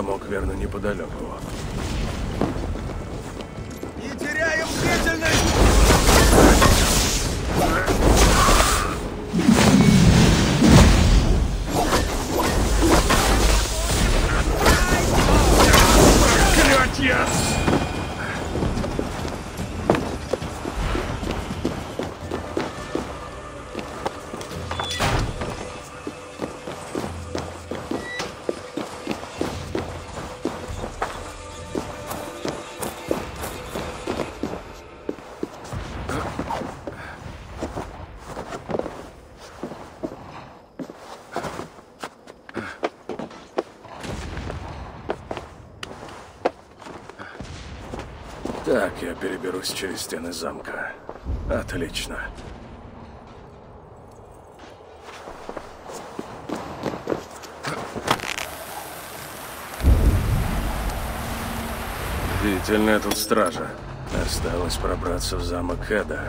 замок, верно, неподалеку. Не теряем бдительность! Проклятье! Так, я переберусь через стены замка. Отлично. Длительная тут стража. Осталось пробраться в замок Эда.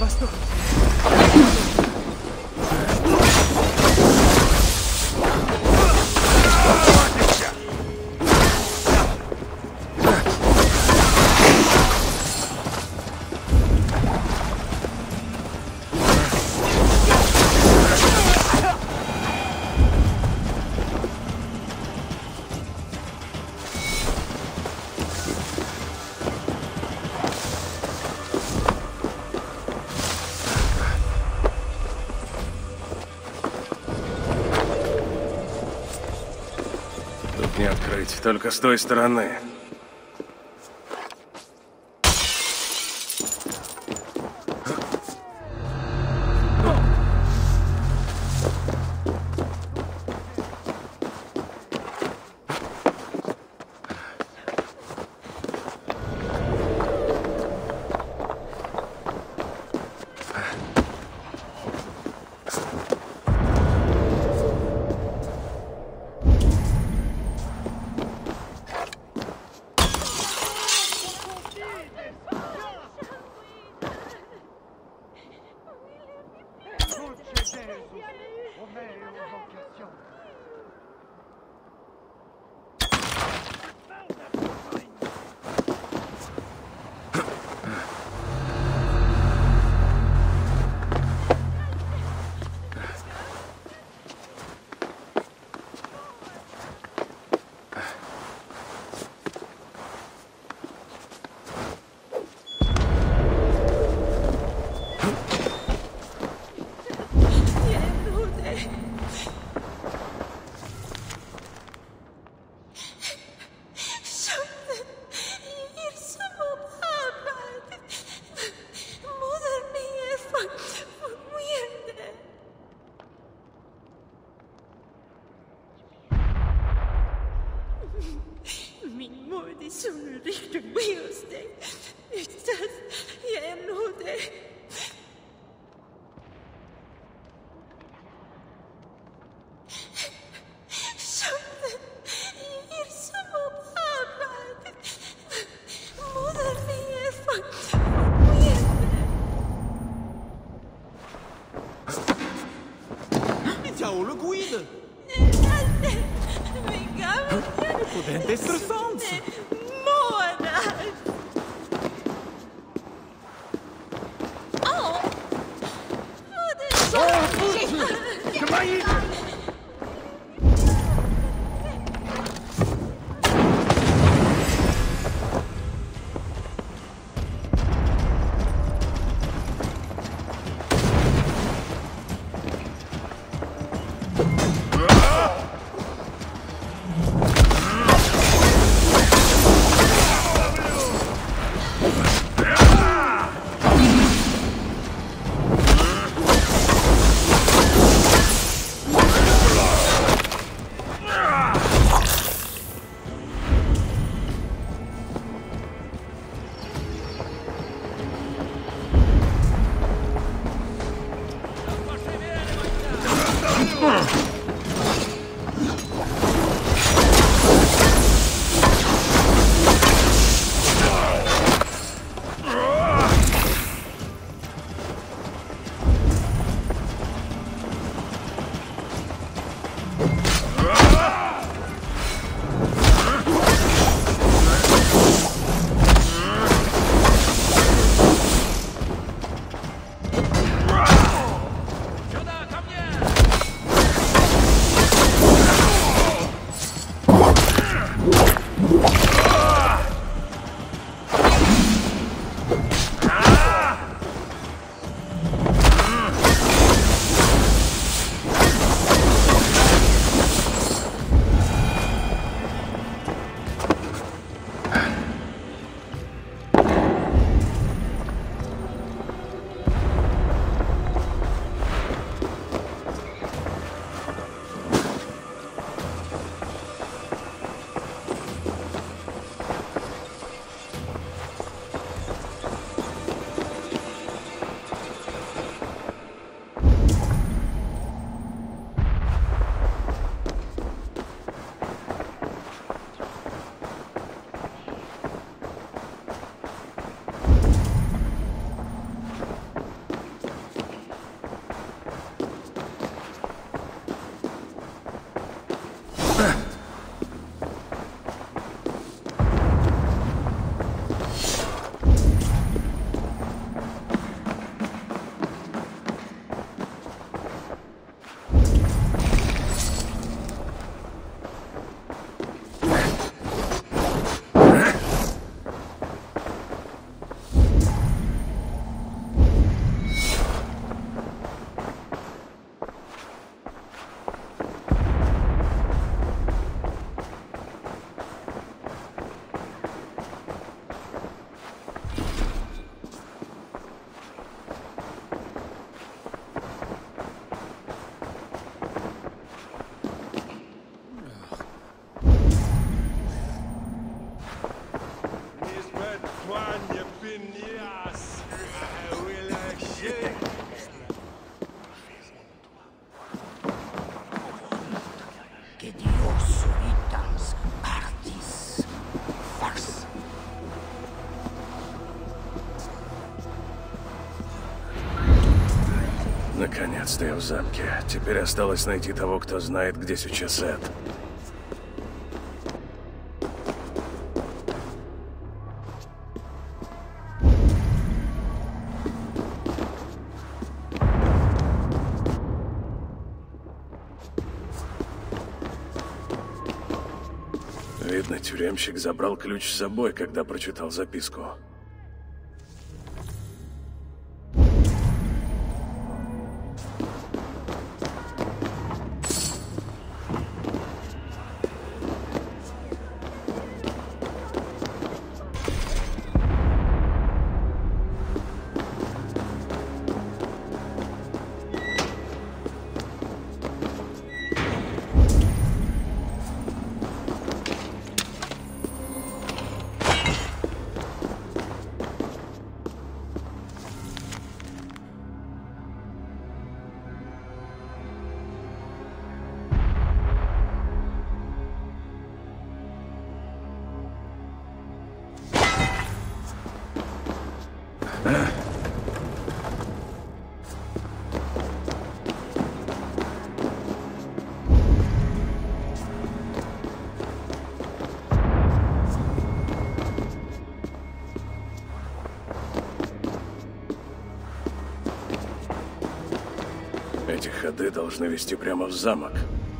Постой! Тут не открыть, только с той стороны. Min mor, det är så nu riktigt med hos dig. Utan jag är nog dig. Sköten, er som var pappa. Moder, ni är faktiskt med. Ciao, lo guido! Min gamla... Potente stronzo! Månad! Åh! Vad är det? Kom hit! Наконец-то я в замке. Теперь осталось найти того, кто знает, где сейчас Эд. Видно, тюремщик забрал ключ с собой, когда прочитал записку. Эти ходы должны вести прямо в замок.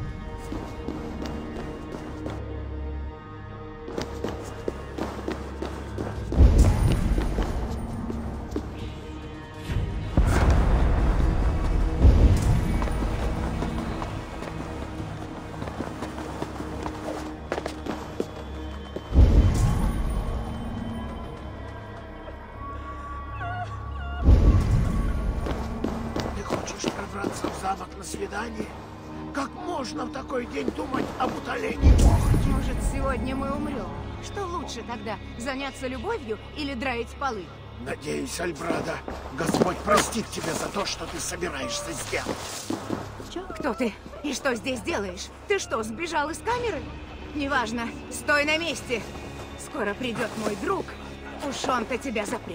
На свидание? Как можно в такой день думать об утолении похоти? Может, сегодня мы умрем? Что лучше тогда, заняться любовью или драить полы? Надеюсь, Альбрадо, Господь простит тебя за то, что ты собираешься сделать. Кто ты? И что здесь делаешь? Ты что, сбежал из камеры? Неважно, стой на месте. Скоро придет мой друг, уж он-то тебя запрет.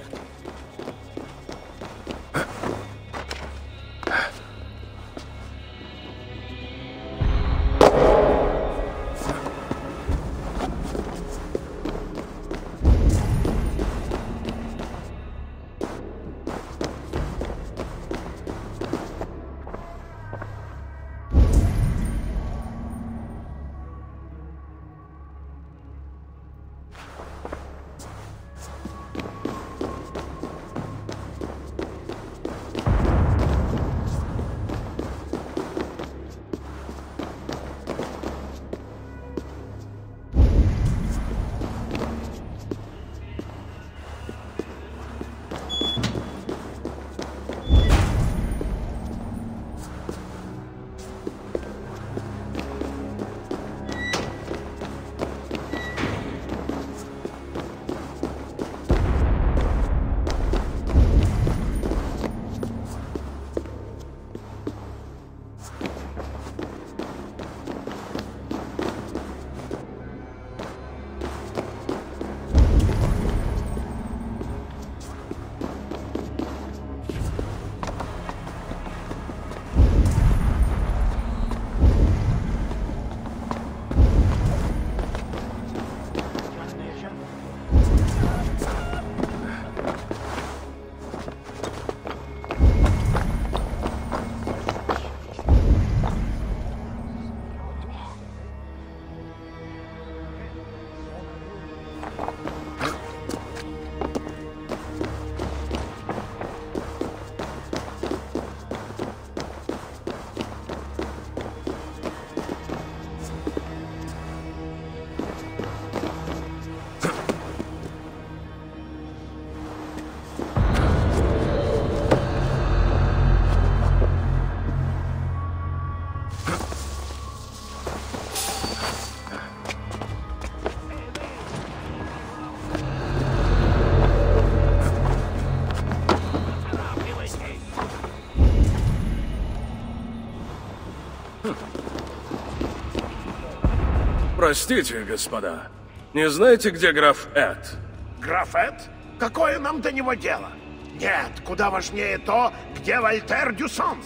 Простите, господа. Не знаете, где граф Эд? Граф Эд? Какое нам до него дело? Нет, куда важнее то, где Вольтер Дюсанс.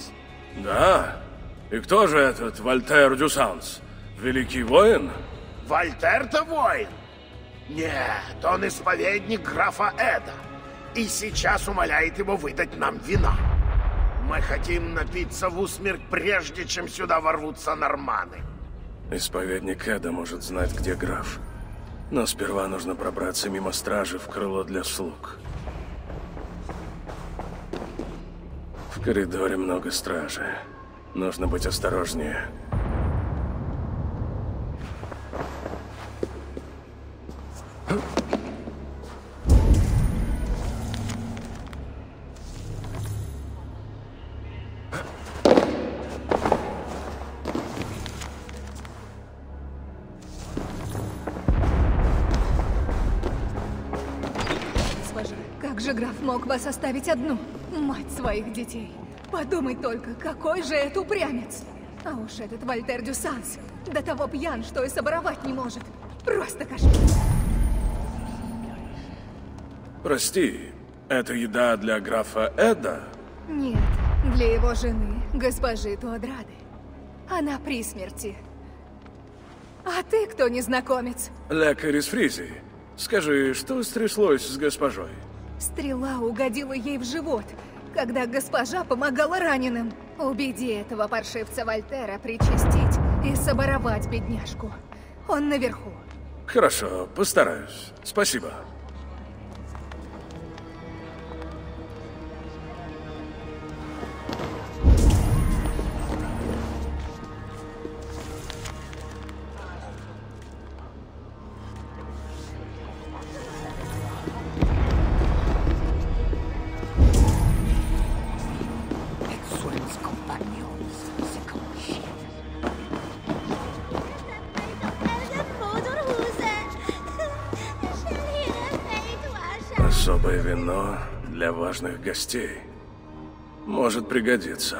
Да? И кто же этот Вольтер Дюсанс? Великий воин? Вольтер-то воин? Нет, он исповедник графа Эда. И сейчас умоляет его выдать нам вина. Мы хотим напиться в усмерть, прежде чем сюда ворвутся норманы. Исповедник Эда может знать, где граф. Но сперва нужно пробраться мимо стражи в крыло для слуг. В коридоре много стражи. Нужно быть осторожнее. Как же граф мог вас оставить одну? Мать своих детей. Подумай только, какой же это упрямец. А уж этот Вольтер Дюсанс до того пьян, что и соборовать не может. Просто кошмар. Прости, это еда для графа Эда? Нет, для его жены, госпожи Туадрады. Она при смерти. А ты кто, незнакомец? Лекарь из Фризии. Скажи, что стряслось с госпожой? Стрела угодила ей в живот, когда госпожа помогала раненым. Убеди этого паршивца Вольтера причастить и соборовать бедняжку. Он наверху. Хорошо, постараюсь. Спасибо. Особое вино для важных гостей. Может пригодиться.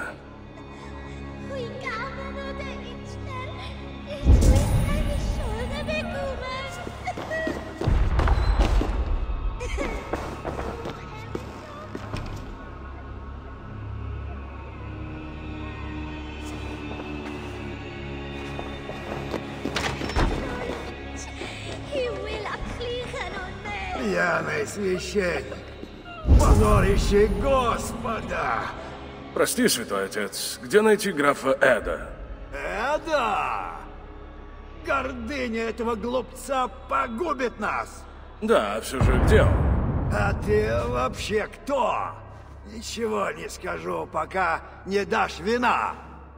Пьяный священник, позорище Господа! Прости, святой отец, где найти графа Эда? Эда! Гордыня этого глупца погубит нас! Да, все же где он? А ты вообще кто? Ничего не скажу, пока не дашь вина.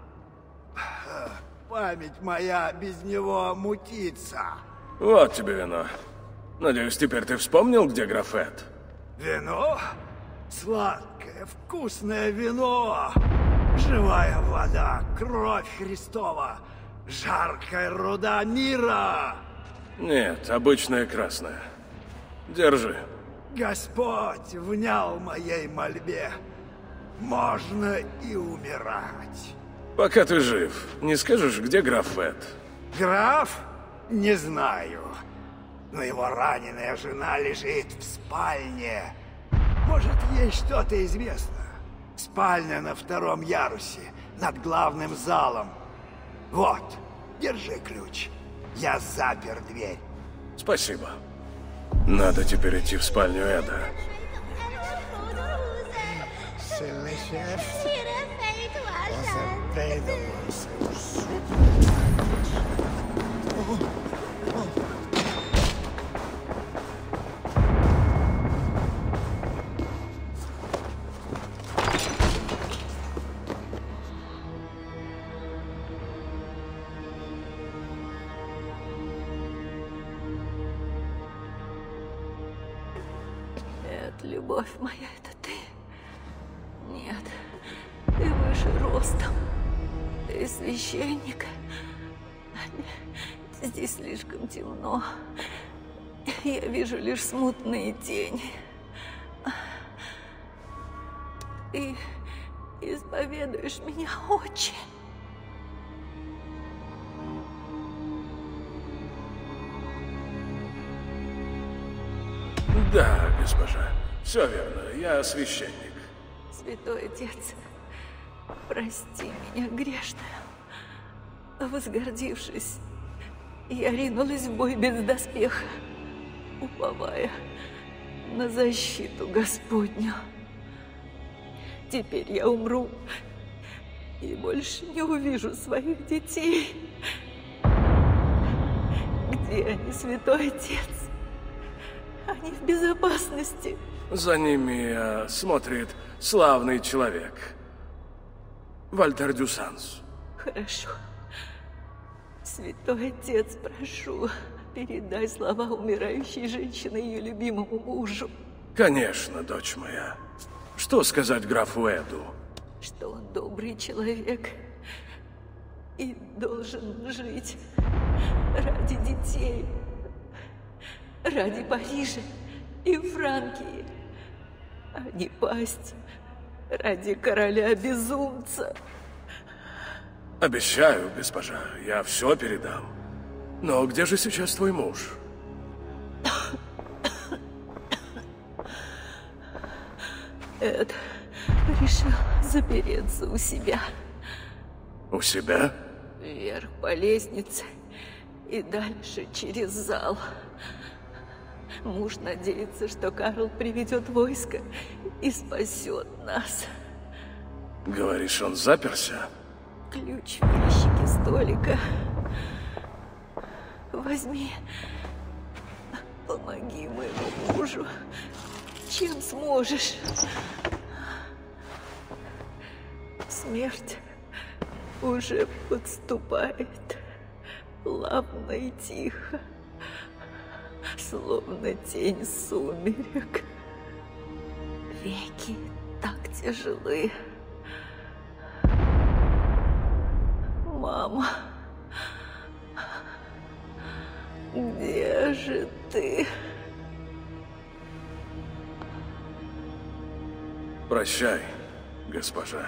Память моя без него мутится. Вот тебе вино. Надеюсь, теперь ты вспомнил, где граф Эд? Вино? Сладкое, вкусное вино. Живая вода, кровь Христова. Жаркая руда мира. Нет, обычное красное. Держи. Господь внял моей мольбе. Можно и умирать. Пока ты жив, не скажешь, где граф Эд? Граф? Не знаю. Но его раненая жена лежит в спальне. Может, ей что-то известно. Спальня на 2-м ярусе, над главным залом. Вот, держи ключ. Я запер дверь. Спасибо. Надо теперь идти в спальню Эда. Сильный шеф. Любовь моя, это ты? Нет, ты выше ростом. Ты священник. Здесь слишком темно. Я вижу лишь смутные тени. Ты исповедуешь меня, отче? Да, госпожа. Все верно, я священник. Святой отец, Прости меня, грешная. Возгордившись, я ринулась в бой без доспеха, уповая на защиту Господню. Теперь я умру и больше не увижу своих детей. Где они, святой отец? Они в безопасности. За ними смотрит славный человек. Вальтер дю Санс. Хорошо. Святой отец, прошу, передай слова умирающей женщины ее любимому мужу. Конечно, дочь моя. Что сказать графу Эду? Что он добрый человек и должен жить ради детей, ради Парижа и Франкии, а не пасть ради короля-безумца. Обещаю, госпожа, я все передам. Но где же сейчас твой муж? Эд решил запереться у себя. У себя? Вверх по лестнице и дальше через зал. Муж надеется, что Карл приведет войско и спасет нас. Говоришь, он заперся? Ключ в ящике столика. Возьми. Помоги моему мужу, чем сможешь. Смерть уже подступает, плавно и тихо, словно тень сумерек. Веки так тяжелы. Мама, где же ты? Прощай, госпожа.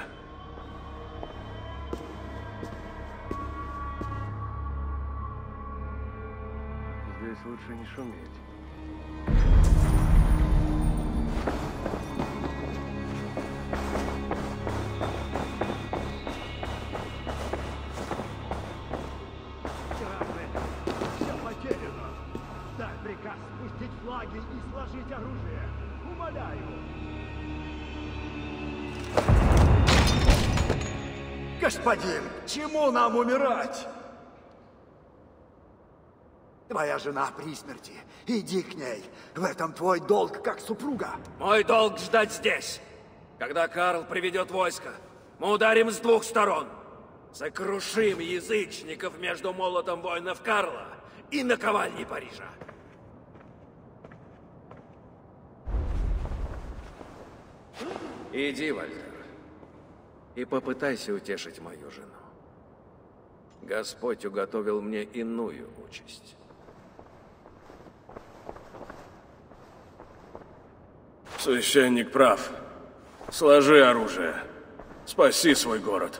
Здесь лучше не шуметь. Все потеряно. Дай приказ спустить флаги и сложить оружие. Умоляю. Господин, к чему нам умирать? Твоя жена при смерти. Иди к ней. В этом твой долг как супруга. Мой долг ждать здесь. Когда Карл приведет войско, мы ударим с двух сторон. Сокрушим язычников между молотом воинов Карла и наковальней Парижа. Иди, Вальтер, и попытайся утешить мою жену. Господь уготовил мне иную участь. Священник прав. Сложи оружие. Спаси свой город.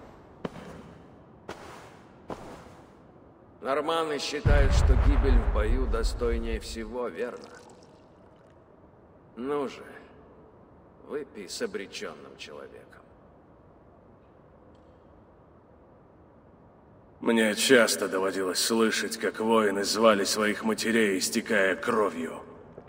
Норманы считают, что гибель в бою достойнее всего, верно? Ну же, выпей с обреченным человеком. Мне часто доводилось слышать, как воины звали своих матерей, истекая кровью.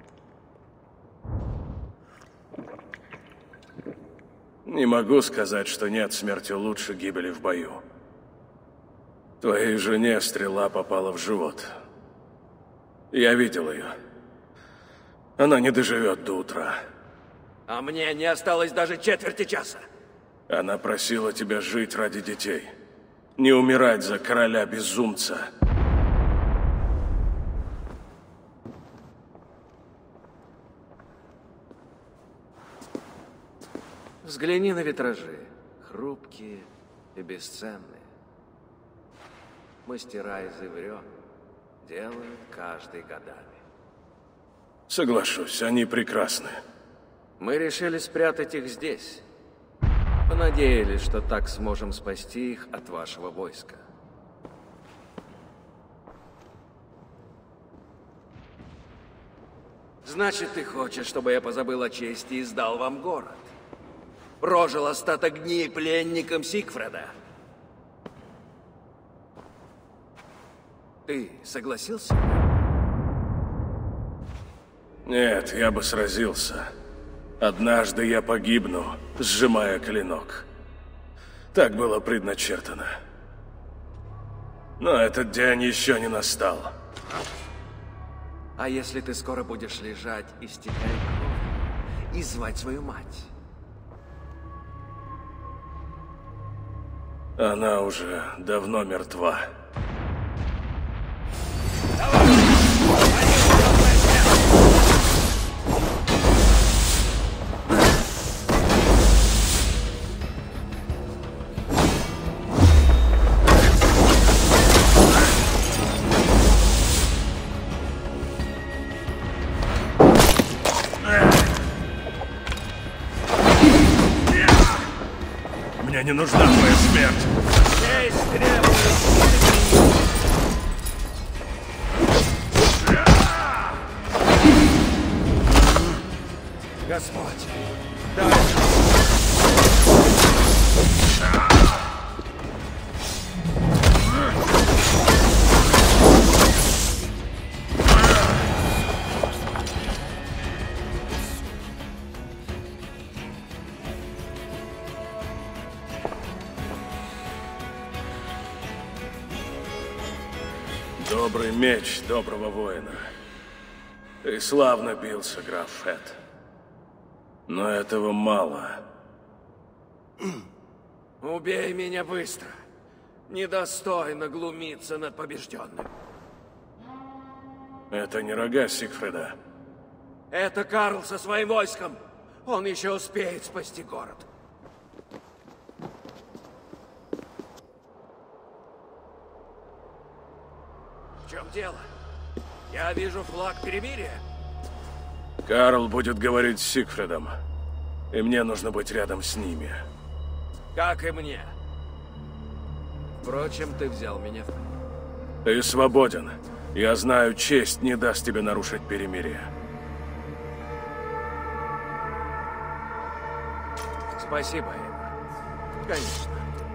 Не могу сказать, что нет смерти лучше гибели в бою. Твоей жене стрела попала в живот. Я видел ее. Она не доживет до утра. А мне не осталось даже четверти часа. Она просила тебя жить ради детей. Не умирать за короля-безумца. Взгляни на витражи. Хрупкие и бесценные. Мастера из Иврё делают каждый годами. Соглашусь, они прекрасны. Мы решили спрятать их здесь. Понадеялись, что так сможем спасти их от вашего войска. Значит, ты хочешь, чтобы я позабыл о чести и сдал вам город? прожил остаток дней пленником Сигфреда. Ты согласился? Нет, я бы сразился. Однажды я погибну, сжимая клинок. Так было предначертано. Но этот день еще не настал. А если ты скоро будешь лежать, истекая кровью, и звать свою мать? Она уже давно мертва. Мне не нужна твоя смерть. Честь требует. Господь, дай. Добрый меч доброго воина. Ты славно бился, граф Фет. Но этого мало. Убей меня быстро. Недостойно глумиться над побежденным. Это не рога Сигфреда. Это Карл со своим войском. Он еще успеет спасти город. В чем дело? Я вижу флаг перемирия. Карл будет говорить с Сигфредом. И мне нужно быть рядом с ними. Как и мне. Впрочем, ты взял меня в плен. Ты свободен. Я знаю, честь не даст тебе нарушить перемирие. Спасибо, Эйва. Конечно.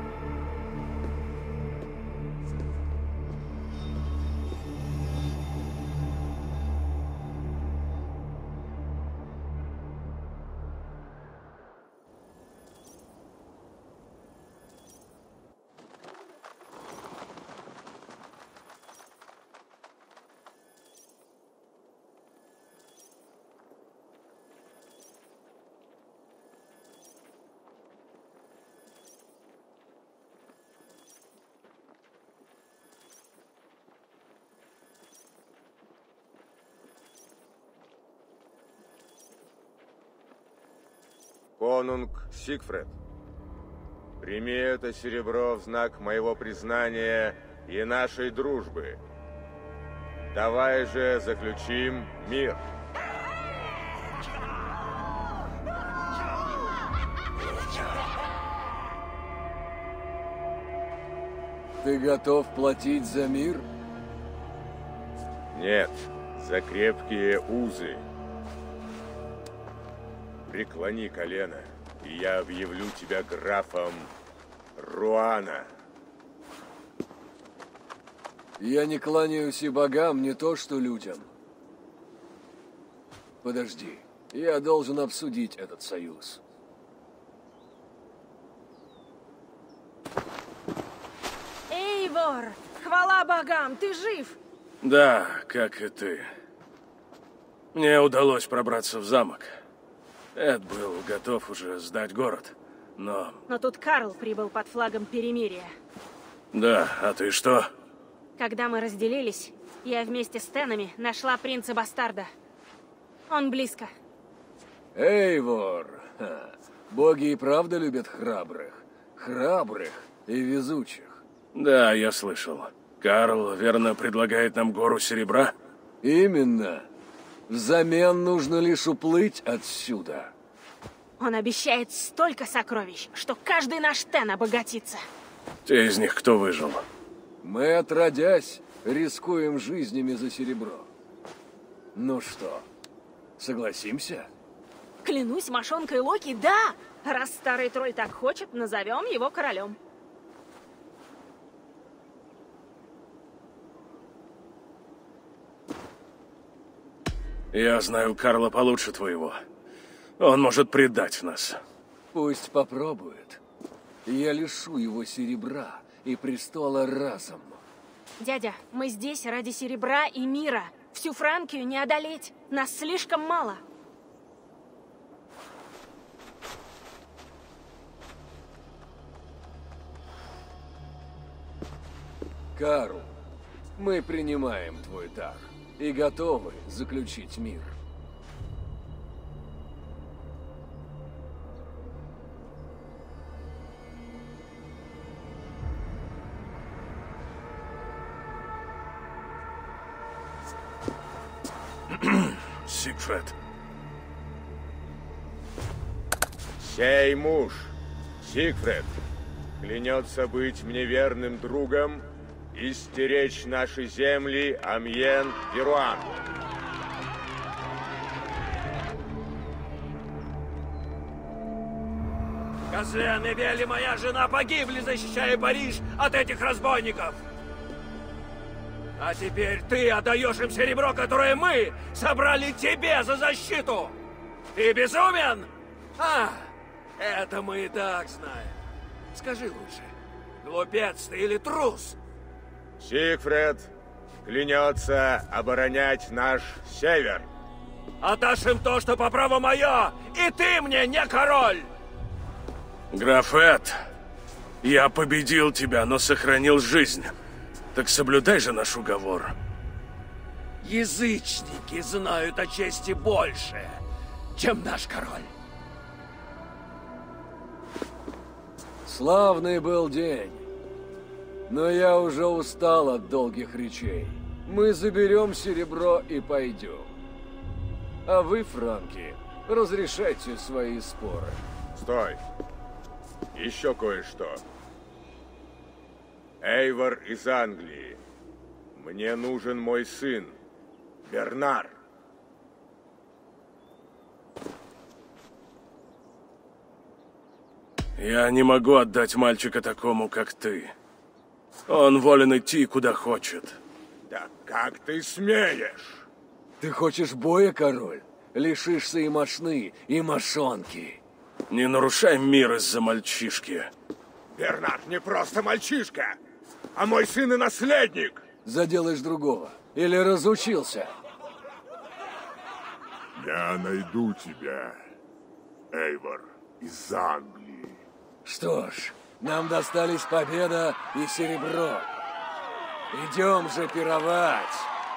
Конунг Сигфред, прими это серебро в знак моего признания и нашей дружбы. Давай же заключим мир. Ты готов платить за мир? Нет, за крепкие узы. Преклони колено, и я объявлю тебя графом Руана. Я не кланяюсь и богам, не то что людям. Подожди, я должен обсудить этот союз. Эйвор, хвала богам, ты жив! Да, как и ты. Мне удалось пробраться в замок. Эд был готов уже сдать город, но... Но тут Карл прибыл под флагом перемирия. Да, а ты что? Когда мы разделились, я вместе с Тенами нашла принца-бастарда. Он близко. Эйвор, боги и правда любят храбрых. Храбрых и везучих. Да, я слышал. Карл, верно, предлагает нам гору серебра? Именно. Взамен нужно лишь уплыть отсюда. Он обещает столько сокровищ, что каждый наш Тен обогатится. Те из них, кто выжил? Мы, отродясь, рискуем жизнями за серебро. Ну что, согласимся? Клянусь мошонкой Локи, да! Раз старый тролль так хочет, назовем его королем. Я знаю Карла получше твоего. Он может предать нас. Пусть попробует. Я лишу его серебра и престола разом. Дядя, мы здесь ради серебра и мира. Всю Франкию не одолеть. Нас слишком мало. Карл, мы принимаем твой дар и готовы заключить мир. Сигфред. Сей муж, Сигфред, клянется быть мне верным другом и стеречь наши земли, Амьен и Руан. Козлен и Вели, моя жена, погибли, защищая Париж от этих разбойников. А теперь ты отдаешь им серебро, которое мы собрали тебе за защиту. Ты безумен? А, это мы и так знаем. Скажи лучше, глупец ты или трус? Сигфред клянется оборонять наш север. Отдашь им то, что по праву мое, и ты мне не король! Граф Эд, я победил тебя, но сохранил жизнь. Так соблюдай же наш уговор. Язычники знают о чести больше, чем наш король. Славный был день. Но я уже устал от долгих речей. Мы заберем серебро и пойдем. А вы, франки, разрешайте свои споры. Стой. Еще кое-что. Эйвор из Англии. Мне нужен мой сын, Бернар. Я не могу отдать мальчика такому, как ты. Он волен идти, куда хочет. Да как ты смеешь? Ты хочешь боя, король? Лишишься и мошны, и мошонки. Не нарушай мир из-за мальчишки. Бернар не просто мальчишка, а мой сын и наследник. Заделаешь другого. Или разучился? Я найду тебя, Эйвор из Англии. Что ж, нам достались победа и серебро. Идем же пировать.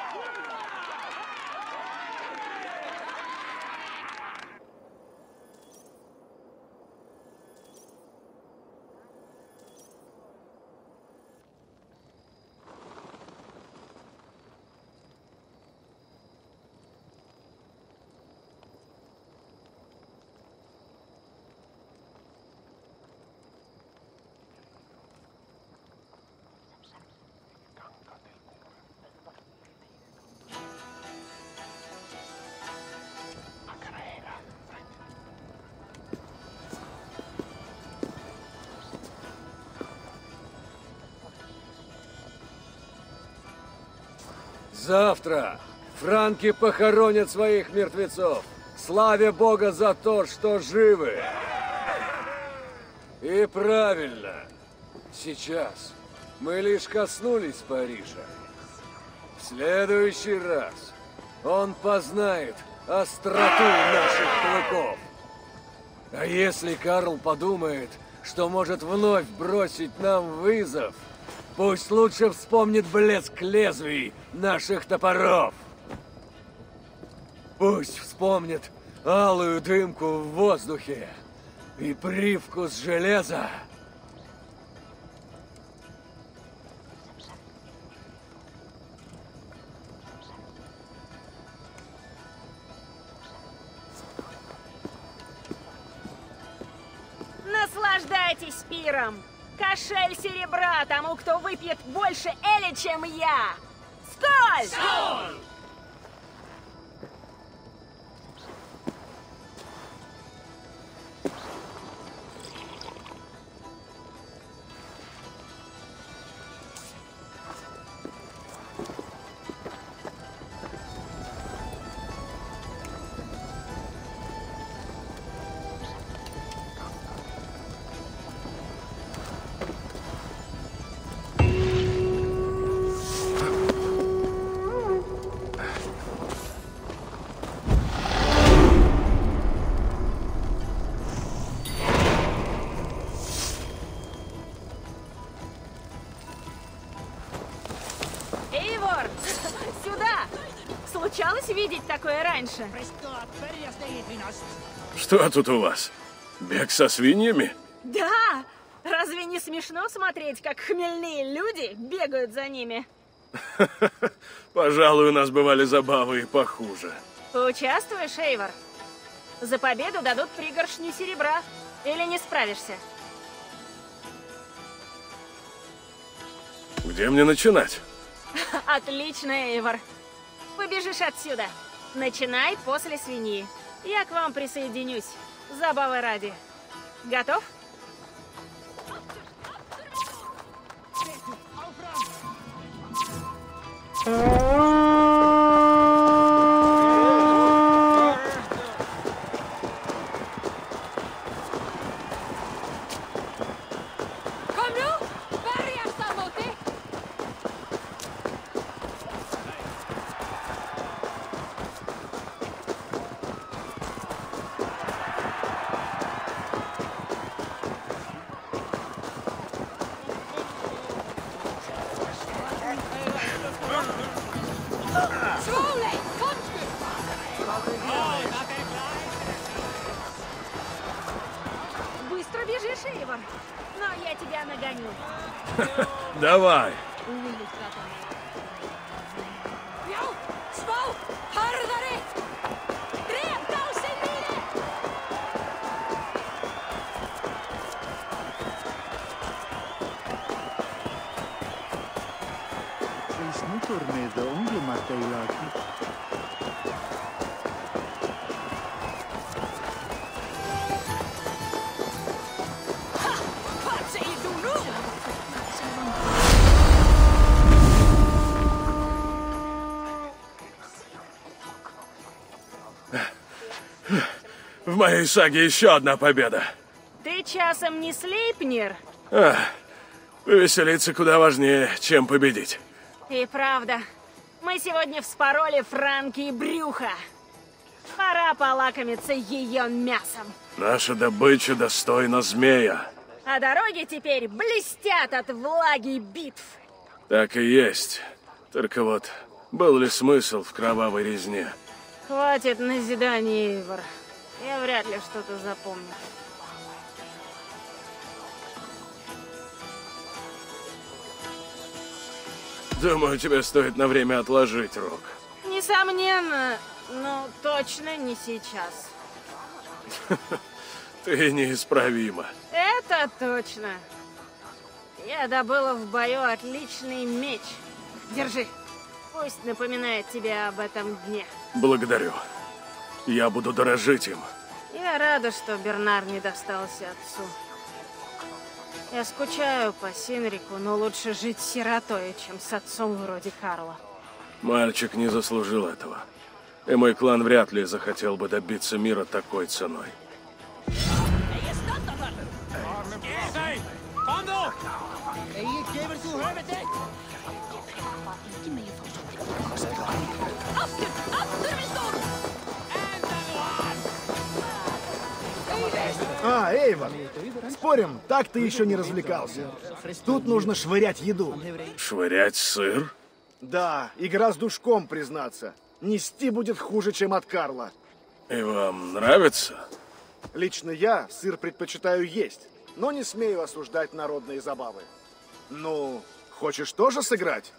Завтра франки похоронят своих мертвецов, славя Бога за то, что живы. И правильно. Сейчас мы лишь коснулись Парижа. В следующий раз он познает остроту наших клыков. А если Карл подумает, что может вновь бросить нам вызов, пусть лучше вспомнит блеск лезвий наших топоров. Пусть вспомнит алую дымку в воздухе и привкус железа. Наслаждайтесь пиром! Кошель серебра тому, кто выпьет больше эля, чем я! Сколь! Сколь! случалось видеть такое раньше? Что тут у вас? Бег со свиньями? Да! Разве не смешно смотреть, как хмельные люди бегают за ними? Пожалуй, у нас бывали забавы и похуже. Поучаствуешь, Эйвор? За победу дадут пригоршню серебра. Или не справишься? Где мне начинать? Отлично, Эйвор. Побежишь отсюда. Начинай после свиньи. Я к вам присоединюсь. Забавы ради. Готов? Быстро бежишь, Эйвор. Но я тебя нагоню. Давай. В моей саге еще одна победа. Ты часом не Слейпнир? Повеселиться куда важнее, чем победить. И правда. Мы сегодня вспороли Франки и брюхо. Пора полакомиться ее мясом. Наша добыча достойна змея. А дороги теперь блестят от влаги битв. Так и есть. Только вот, был ли смысл в кровавой резне? Хватит назиданий, Эйвор. Я вряд ли что-то запомню. Думаю, тебе стоит на время отложить, Рок. Несомненно, но точно не сейчас. Ты неисправима. Это точно. Я добыла в бою отличный меч. Держи. Пусть напоминает тебе об этом дне. Благодарю. Я буду дорожить им. Я рада, что Бернар не достался отцу. Я скучаю по Синрику, но лучше жить сиротой, чем с отцом вроде Карла. Мальчик не заслужил этого. И мой клан вряд ли захотел бы добиться мира такой ценой. Эйвор, спорим, так ты еще не развлекался. Тут нужно швырять еду. Швырять сыр? Да, игра с душком, признаться. Нести будет хуже, чем от Карла. И вам нравится? Лично я сыр предпочитаю есть, но не смею осуждать народные забавы. Ну, хочешь тоже сыграть?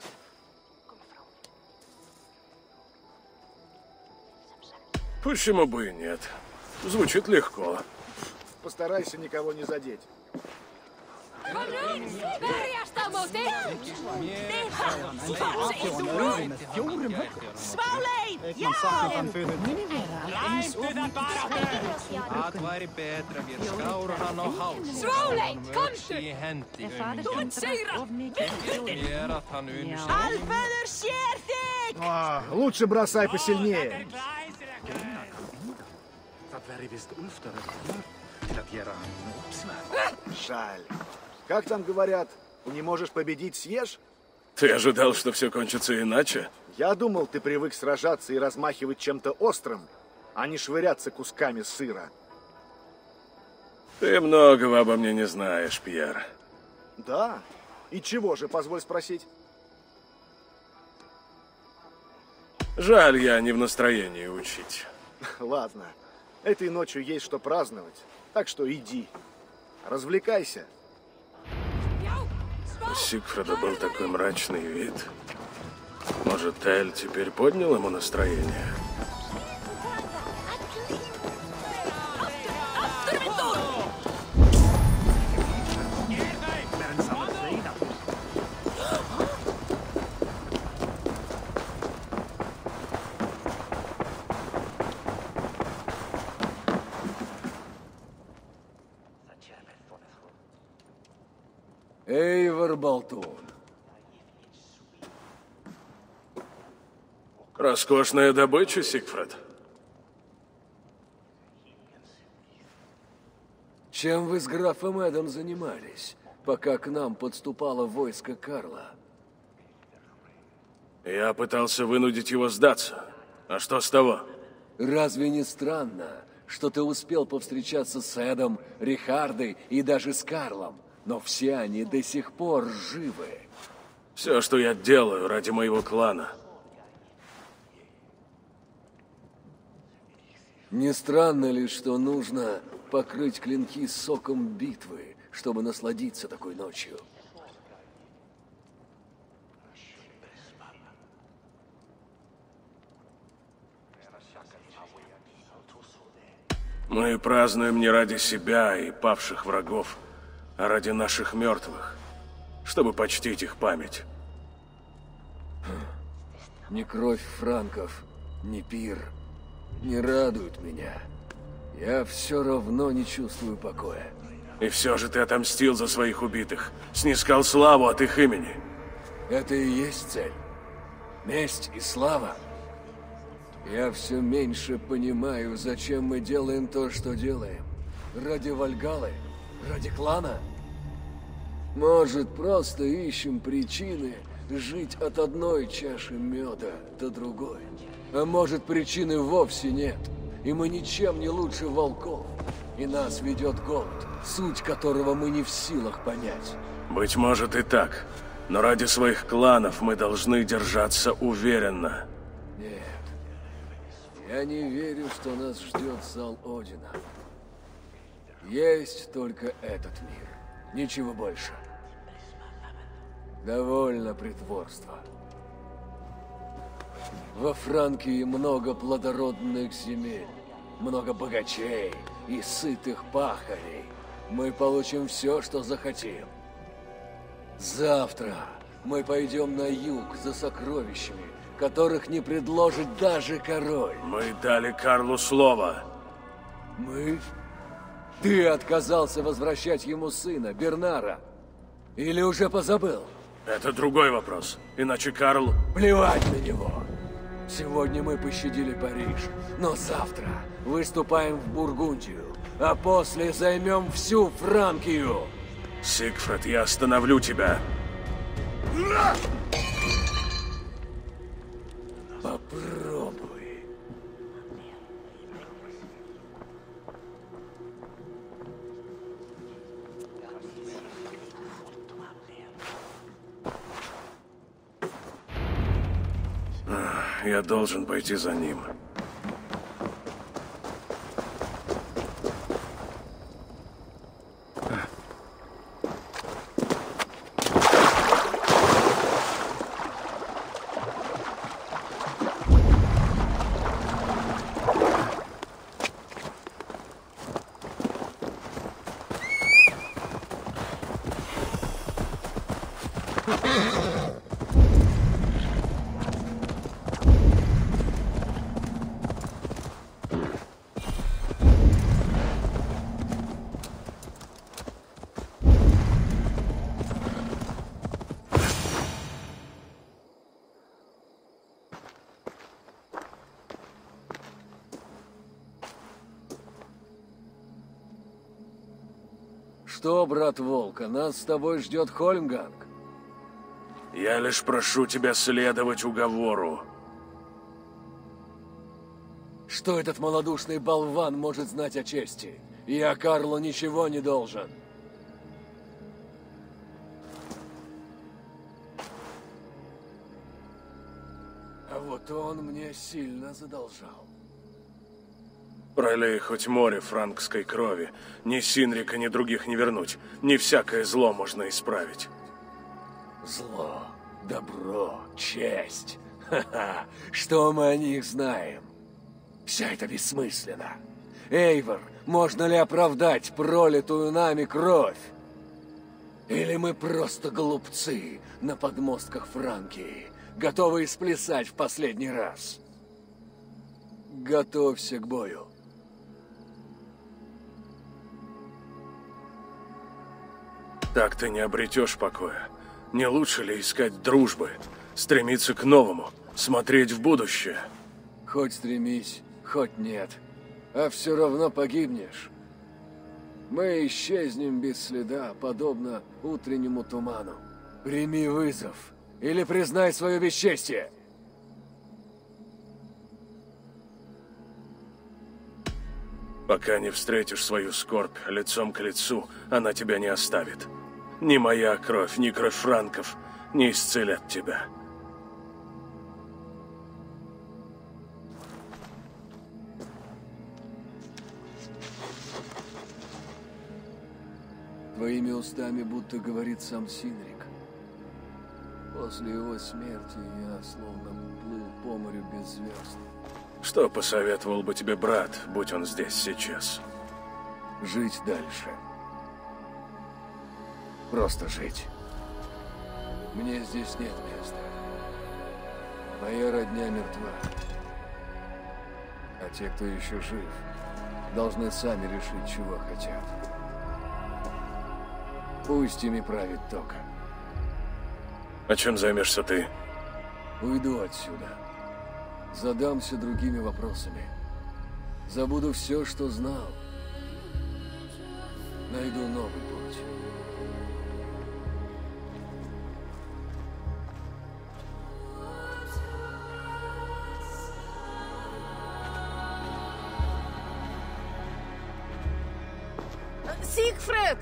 Почему бы и нет? Звучит легко. Постарайся никого не задеть. Лучше бросай посильнее. Жаль. Как там говорят, не можешь победить, съешь? Ты ожидал, что все кончится иначе? Я думал, ты привык сражаться и размахивать чем-то острым, а не швыряться кусками сыра. Ты многого обо мне не знаешь, Пьер. Да? И чего же, позволь спросить? Жаль, я не в настроении учить. Ладно, этой ночью есть что праздновать, так что иди. Развлекайся. У Сигфрида был такой мрачный вид. Может, Эль теперь поднял ему настроение? Эйвор Болтун. Роскошная добыча, Сигфрид. Чем вы с графом Эдом занимались, пока к нам подступало войско Карла? Я пытался вынудить его сдаться. А что с того? Разве не странно, что ты успел повстречаться с Эдом, Рихардой и даже с Карлом, но все они до сих пор живы? Все, что я делаю ради моего клана. Не странно ли, что нужно покрыть клинки соком битвы, чтобы насладиться такой ночью? Мы празднуем не ради себя и павших врагов, а ради наших мертвых, чтобы почтить их память. Ни кровь франков, ни пир не радуют меня. Я все равно не чувствую покоя. И все же ты отомстил за своих убитых, снискал славу от их имени. Это и есть цель. Месть и слава. Я все меньше понимаю, зачем мы делаем то, что делаем. Ради Вальгаллы? Ради клана? Может, просто ищем причины жить от одной чаши меда до другой. А может, причины вовсе нет, и мы ничем не лучше волков. И нас ведет голод, суть которого мы не в силах понять. Быть может и так, но ради своих кланов мы должны держаться уверенно. Нет, я не верю, что нас ждет зал Одина. Есть только этот мир, ничего больше. Довольно притворства. Во Франкии много плодородных земель, много богачей и сытых пахарей. Мы получим все, что захотим. Завтра мы пойдем на юг за сокровищами, которых не предложит даже король. Мы дали Карлу слово. Мы? Ты отказался возвращать ему сына, Бернара. Или уже позабыл? Это другой вопрос. Иначе Карл... Плевать на него. Сегодня мы пощадили Париж, но завтра выступаем в Бургундию, а после займем всю Франкию. Сигфрид, я остановлю тебя. Попробуй. Я должен пойти за ним. Что, брат Волка, нас с тобой ждет Хольмганг? Я лишь прошу тебя следовать уговору. Что этот малодушный болван может знать о чести? Я Карлу ничего не должен. А вот что-то он мне сильно задолжал. Пролей хоть море франкской крови, ни Синрика, ни других не вернуть. Не всякое зло можно исправить. Зло, добро, честь. Ха-ха, что мы о них знаем? Все это бессмысленно. Эйвор, можно ли оправдать пролитую нами кровь? Или мы просто глупцы на подмостках Франкии, готовые сплясать в последний раз? Готовься к бою. Так ты не обретешь покоя. Не лучше ли искать дружбы, стремиться к новому, смотреть в будущее? Хоть стремись, хоть нет, а все равно погибнешь. Мы исчезнем без следа, подобно утреннему туману. Прими вызов или признай свое бесчестие. Пока не встретишь свою скорбь лицом к лицу, она тебя не оставит. Ни моя кровь, ни кровь франков не исцелят тебя. Твоими устами будто говорит сам Синрик. После его смерти я словно плыл по морю без звезд. Что посоветовал бы тебе брат, будь он здесь сейчас? Жить дальше. Просто жить. Мне здесь нет места. Моя родня мертва. А те, кто еще жив, должны сами решить, чего хотят. Пусть ими правит Тока. А чем займешься ты? Уйду отсюда. Задамся другими вопросами. Забуду все, что знал. Найду новый путь. Сигфрид!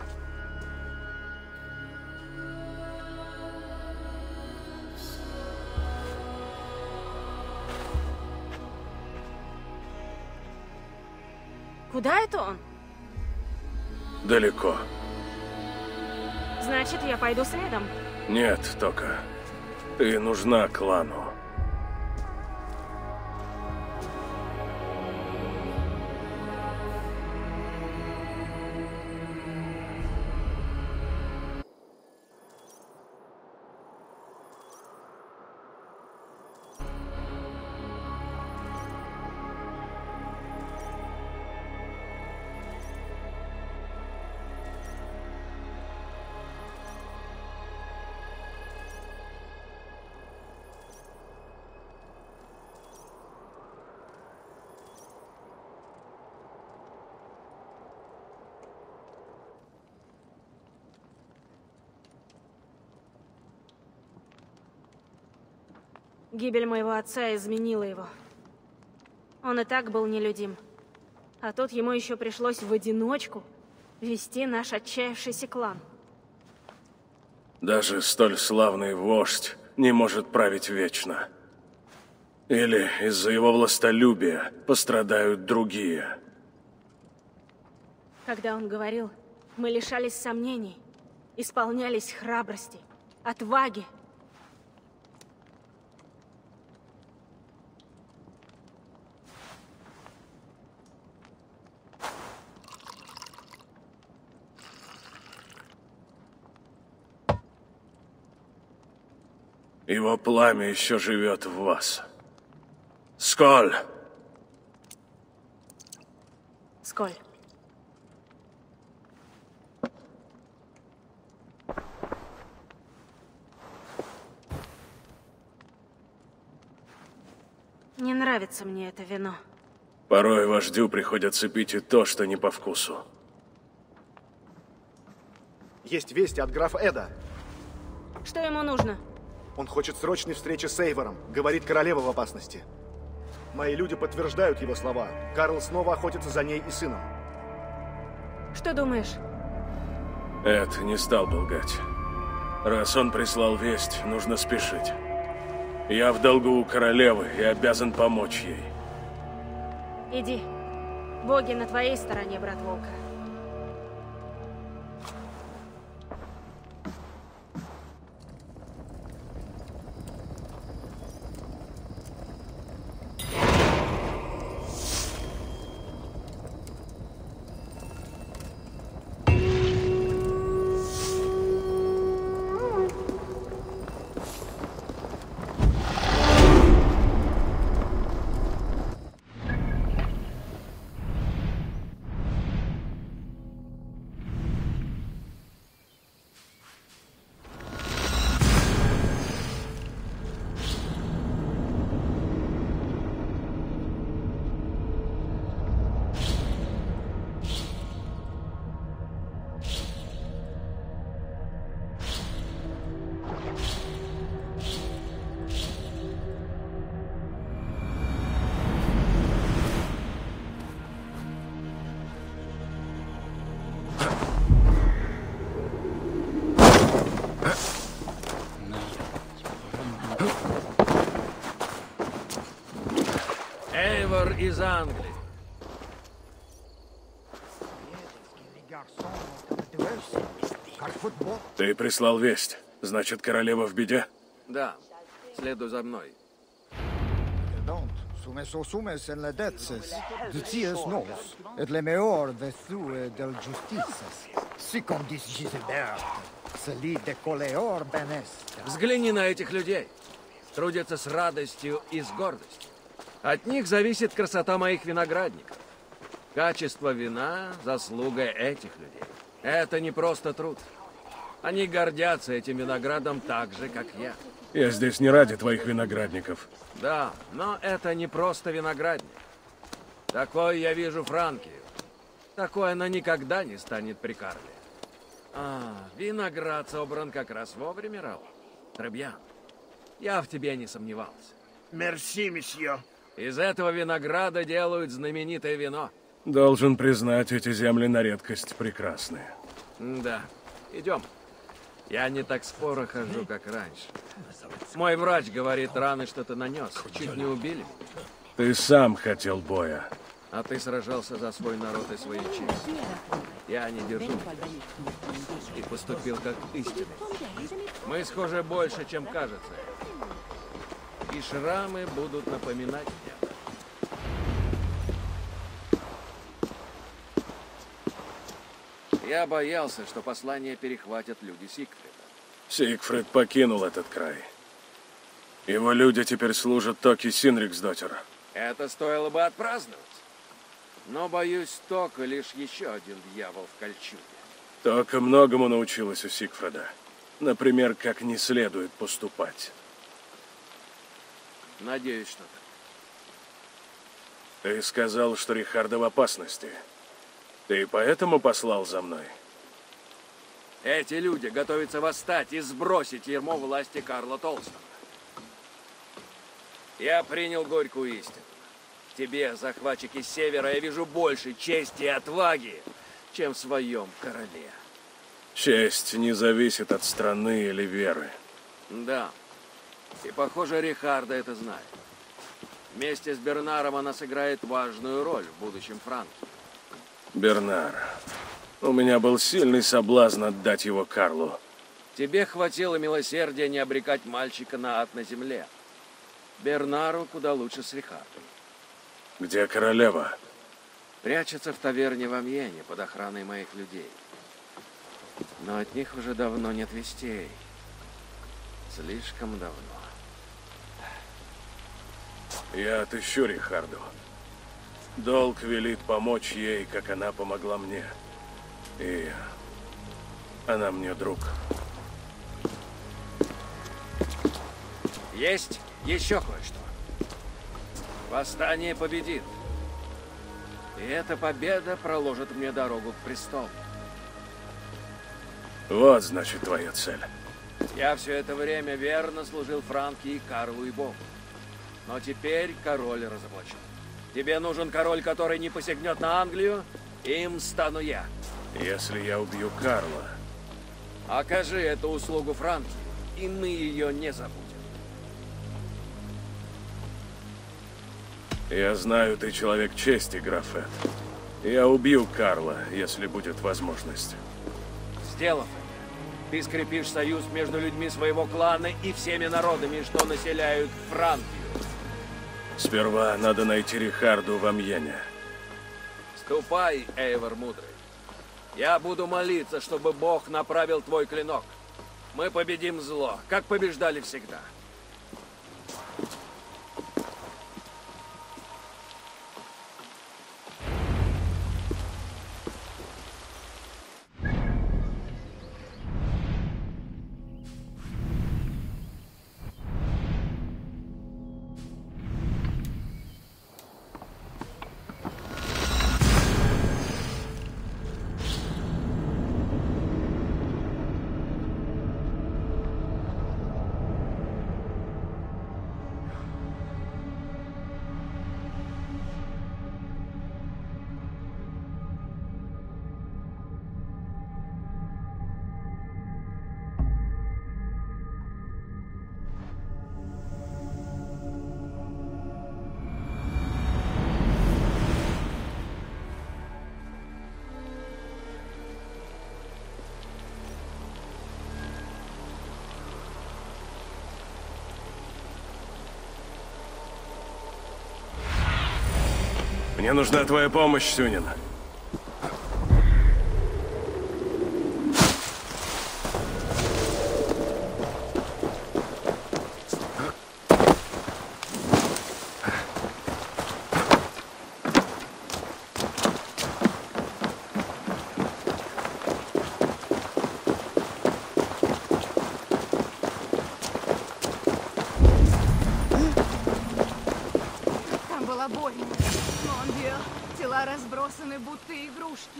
Куда это он? Далеко. Значит, я пойду следом. Нет, Тока. Ты нужна клану. Гибель моего отца изменила его. Он и так был нелюдим. А тут ему еще пришлось в одиночку вести наш отчаявшийся клан. Даже столь славный вождь не может править вечно. Или из-за его властолюбия пострадают другие. Когда он говорил, мы лишались сомнений, исполнялись храбрости, отваги. Его пламя еще живет в вас. Сколь! Сколь. Не нравится мне это вино. Порой вождю приходится пить и то, что не по вкусу. Есть вести от графа Эда. Что ему нужно? Он хочет срочной встречи с Эйвором. Говорит, королева в опасности. Мои люди подтверждают его слова. Карл снова охотится за ней и сыном. Что думаешь? Эд не стал бы лгать. Раз он прислал весть, нужно спешить. Я в долгу у королевы и обязан помочь ей. Иди. Боги на твоей стороне, брат Волка. Эйвор из Англии. Ты прислал весть. Значит, королева в беде? Да. Следуй за мной. Sumes en la detses, de ties nos, et le meor de sue del justices, secundis Gisebert, celi de coleor benest. Взгляни на этих людей. Трудятся с радостью и с гордостью. От них зависит красота моих виноградников. Качество вина – заслуга этих людей. Это не просто труд. Они гордятся этим виноградом так же, как я. Я здесь не ради твоих виноградников. Да, но это не просто виноградник. Такой я вижу Франкию. Такой она никогда не станет при Карле. Виноград собран как раз вовремя, Раул. Требьян, я в тебе не сомневался. Мерси, месье. Из этого винограда делают знаменитое вино. Должен признать, эти земли на редкость прекрасные. Да, идем. Я не так споро хожу, как раньше. Мой врач говорит, раны что-то нанес. Чуть не убили меня. Ты сам хотел боя. А ты сражался за свой народ и свою честь. Я не держу меня. И поступил как истинный. Мы схожи больше, чем кажется. И шрамы будут напоминать мне. Я боялся, что послание перехватят люди Сигфрида. Сигфрид покинул этот край. Его люди теперь служат Токи Синриксдоттер. Это стоило бы отпраздновать. Но, боюсь, Тока лишь еще один дьявол в кольчуге. Тока многому научилась у Сигфрида. Например, как не следует поступать. Надеюсь, что так. Ты сказал, что Рихарда в опасности. Ты поэтому послал за мной? Эти люди готовятся восстать и сбросить ярмо власти Карла Толстого. Я принял горькую истину. В тебе, захватчике Севера, я вижу больше чести и отваги, чем в своем короле. Честь не зависит от страны или веры. Да. И, похоже, Рихарда это знает. Вместе с Бернаром она сыграет важную роль в будущем Франции. Бернар. У меня был сильный соблазн отдать его Карлу. Тебе хватило милосердия не обрекать мальчика на ад на земле. Бернару куда лучше с Рихардом. Где королева? Прячется в таверне в Амьене под охраной моих людей. Но от них уже давно нет вестей. Слишком давно. Я отыщу Рихарду. Долг велит помочь ей, как она помогла мне. И она мне друг. Есть еще кое-что. Восстание победит. И эта победа проложит мне дорогу к престолу. Вот, значит, твоя цель. Я все это время верно служил Франке и Карлу и Богу. Но теперь король разоблачен. Тебе нужен король, который не посягнет на Англию? Им стану я. Если я убью Карла... Окажи эту услугу Франке, и мы ее не забудем. Я знаю, ты человек чести, граф Эд. Я убью Карла, если будет возможность. Сделав это, ты скрепишь союз между людьми своего клана и всеми народами, что населяют Франкию. Сперва надо найти Рихарду в Амьене. Ступай, Эйвор Мудрый. Я буду молиться, чтобы Бог направил твой клинок. Мы победим зло, как побеждали всегда. Мне нужна твоя помощь, Сюнин. Там было больно. Тела разбросаны, будто игрушки.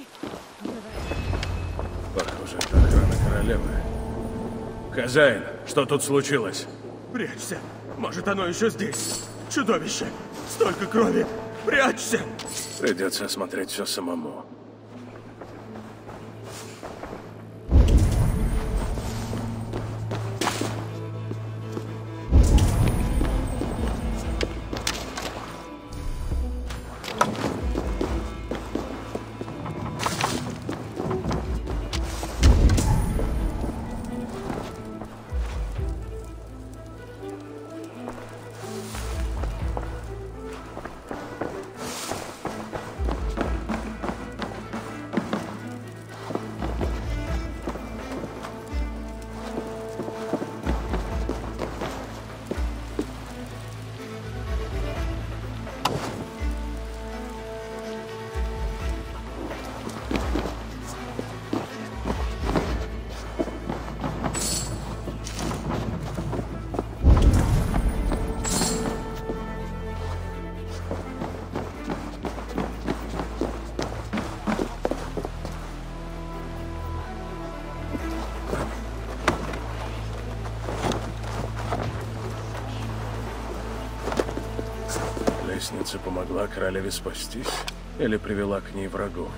Похоже, это охрана королевы. Хозяин, что тут случилось? Прячься. Может, оно еще здесь. Чудовище. Столько крови. Прячься. Придется осмотреть все самому. Лестница помогла королеве спастись или привела к ней врагов?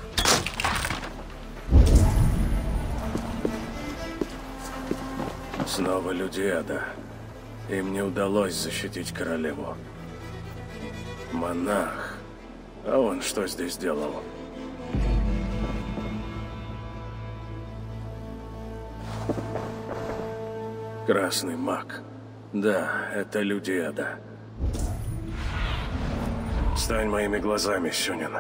Снова люди ада. Им не удалось защитить королеву. Монах. А он что здесь делал? Красный маг. Да, это люди ада. Стань моими глазами, Сюнин.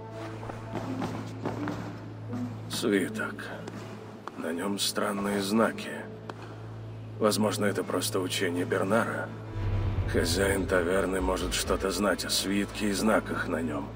Свиток. На нем странные знаки. Возможно, это просто учение Бернара. Хозяин таверны может что-то знать о свитке и знаках на нем.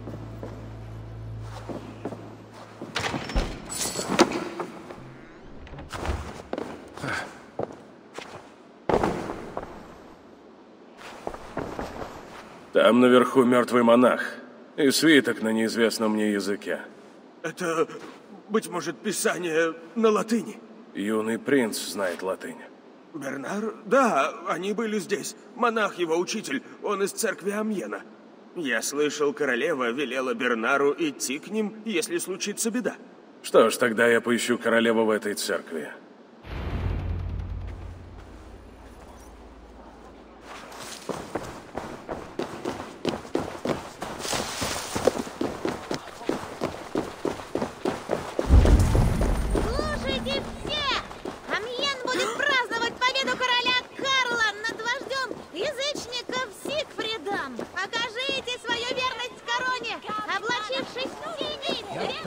Там наверху мертвый монах и свиток на неизвестном мне языке. Это, быть может, писание на латыни? Юный принц знает латынь. Бернар? Да, они были здесь. Монах его учитель, он из церкви Амьена. Я слышал, королева велела Бернару идти к ним, если случится беда. Что ж, тогда я поищу королеву в этой церкви.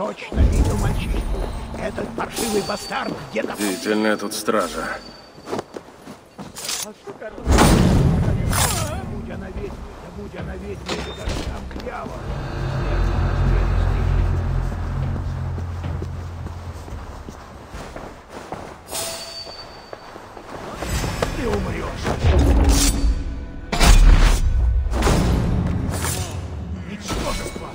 точно видел мальчишку. Этот паршивый бастард где-то... Длительная тут стража. Будь она ведьма, или даже сам дьявол. Ты умрешь. Ничтожество.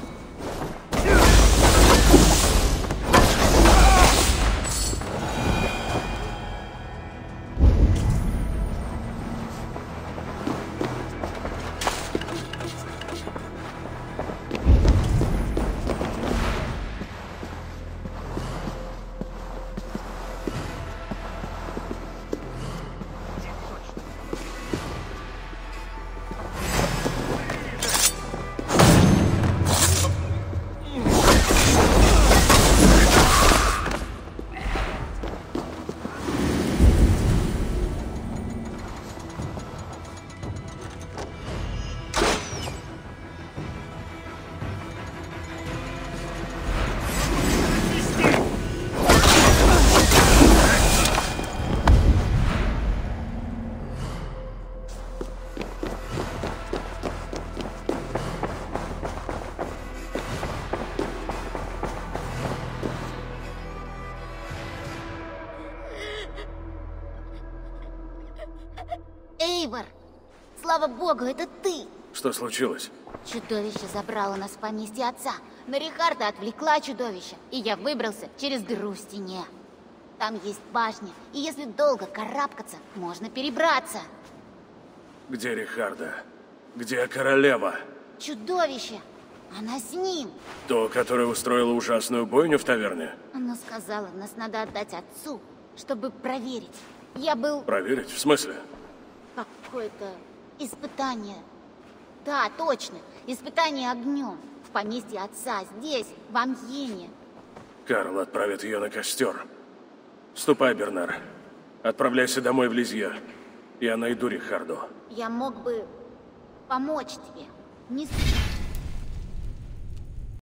Эйвор, слава богу, это ты! Что случилось? Чудовище забрало нас в поместье отца, но Рихарда отвлекла чудовище, и я выбрался через дыру в стене. Там есть башня, и если долго карабкаться, можно перебраться. Где Рихарда? Где королева? Чудовище! Она с ним! То, которое устроило ужасную бойню в таверне? Она сказала, нас надо отдать отцу, чтобы проверить. Я был... Проверить? В смысле? Какое-то испытание. Да, точно. Испытание огнем. В поместье отца, здесь, в Амьене. Карл отправит ее на костер. Ступай, Бернар. Отправляйся домой в Лизье. Я найду Рихарду. Я мог бы помочь тебе. Не